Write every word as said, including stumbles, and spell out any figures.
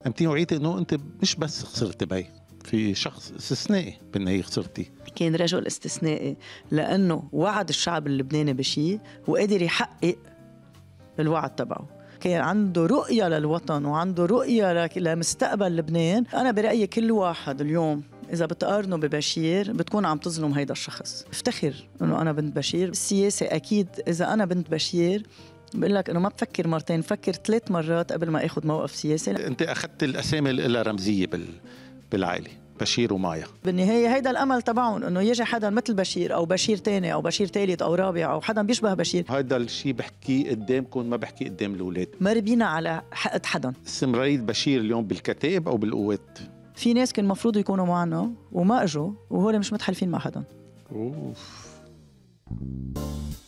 انت وعيتي انه انت مش بس خسرت بي، في شخص استثنائي بالنهاية خسرتي. كان رجل استثنائي لأنه وعد الشعب اللبناني بشيء وقدر يحقق الوعد تبعه. كان عنده رؤية للوطن وعنده رؤية لمستقبل لبنان. أنا برأيي كل واحد اليوم إذا بتقارنه ببشير بتكون عم تظلم هيدا الشخص. افتخر إنه أنا بنت بشير. السياسة أكيد إذا أنا بنت بشير بقول لك إنه ما بفكر مرتين، بفكر ثلاث مرات قبل ما أخذ موقف سياسي. أنت أخذت الأسامي اللي رمزية بال... بالعائلة، بشير ومايا. بالنهاية هيدا الأمل تبعهم إنه يجي حدا مثل بشير أو بشير تاني أو بشير ثالث أو رابع أو حدا بيشبه بشير. هيدا الشيء بحكيه قدامكم، ما بحكيه قدام الأولاد. ما ربينا على حقد حدا. استمرارية بشير اليوم بالكتائب أو بالقوات؟ في ناس كان المفروض يكونوا معنا وما أجوا وهول مش متحالفين مع حدا. أوف.